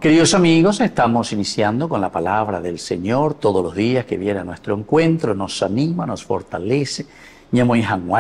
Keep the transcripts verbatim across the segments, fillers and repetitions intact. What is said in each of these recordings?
Queridos amigos, estamos iniciando con la palabra del Señor todos los días que viene a nuestro encuentro, nos anima, nos fortalece. En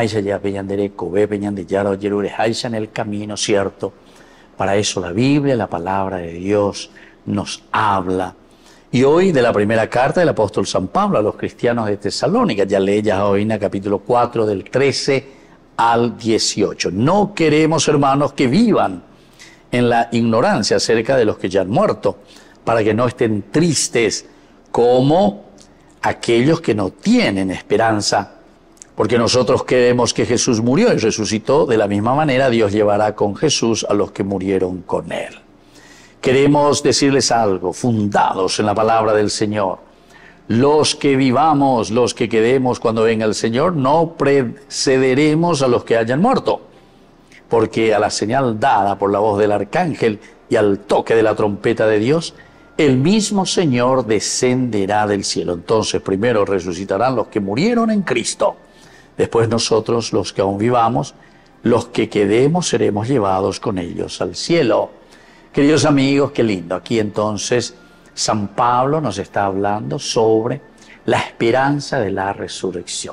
el camino, ¿cierto? Para eso la Biblia, la palabra de Dios, nos habla. Y hoy de la primera carta del apóstol San Pablo a los cristianos de Tesalónica, ya leías hoy en el capítulo cuatro del trece al dieciocho. No queremos, hermanos, que vivan en la ignorancia acerca de los que ya han muerto, para que no estén tristes como aquellos que no tienen esperanza, porque nosotros creemos que Jesús murió y resucitó. De la misma manera Dios llevará con Jesús a los que murieron con Él. Queremos decirles algo, fundados en la palabra del Señor. Los que vivamos, los que quedemos cuando venga el Señor, no precederemos a los que hayan muerto, porque a la señal dada por la voz del arcángel y al toque de la trompeta de Dios, el mismo Señor descenderá del cielo. Entonces primero resucitarán los que murieron en Cristo. Después nosotros, los que aún vivamos, los que quedemos, seremos llevados con ellos al cielo. Queridos amigos, qué lindo. Aquí entonces San Pablo nos está hablando sobre la esperanza de la resurrección.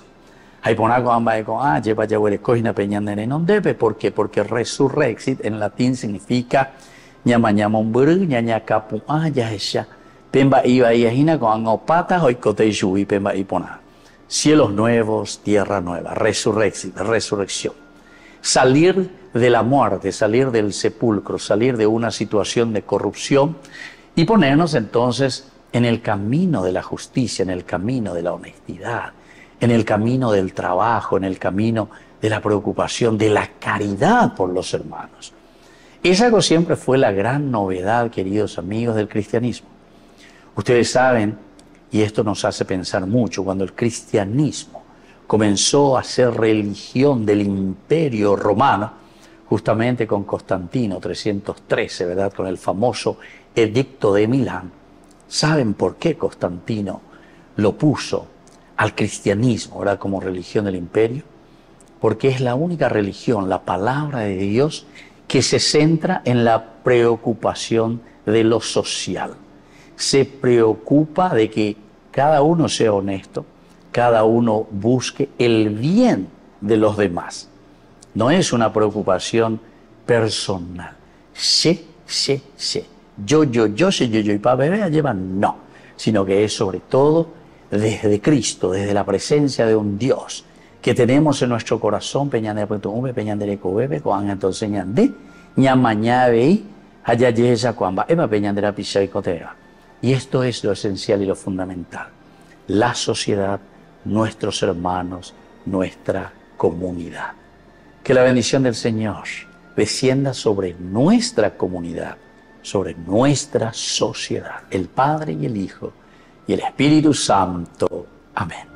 ¿Por qué? Porque resurrexit en latín significa ñama ñama umburu, ñaña capu ayahesha, pemba iba yahina con angopata hoicote yubi pemba ipona. Cielos nuevos, tierra nueva, resurrexit, resurrección. Salir de la muerte, salir del sepulcro, salir de una situación de corrupción y ponernos entonces en el camino de la justicia, en el camino de la honestidad, en el camino del trabajo, en el camino de la preocupación, de la caridad por los hermanos. Esa siempre fue la gran novedad, queridos amigos, del cristianismo. Ustedes saben, y esto nos hace pensar mucho, cuando el cristianismo comenzó a ser religión del Imperio Romano, justamente con Constantino, trescientos trece, ¿verdad?, con el famoso Edicto de Milán. ¿Saben por qué Constantino lo puso al cristianismo, ¿verdad?, como religión del imperio? Porque es la única religión, la palabra de Dios, que se centra en la preocupación de lo social. Se preocupa de que cada uno sea honesto, cada uno busque el bien de los demás. No es una preocupación personal. Sí, sí, sí. Yo, yo, yo, sí, yo, yo, y para beber llevan, no. Sino que es sobre todo desde Cristo, desde la presencia de un Dios que tenemos en nuestro corazón, peñande punto v, peñande cobebe, cuan entonces ñande, ñamañabe, ayayeya cuamba, ema peñandera pichaicotea. Y esto es lo esencial y lo fundamental. La sociedad, nuestros hermanos, nuestra comunidad. Que la bendición del Señor descienda sobre nuestra comunidad, sobre nuestra sociedad, el Padre y el Hijo y el Espíritu Santo. Amén.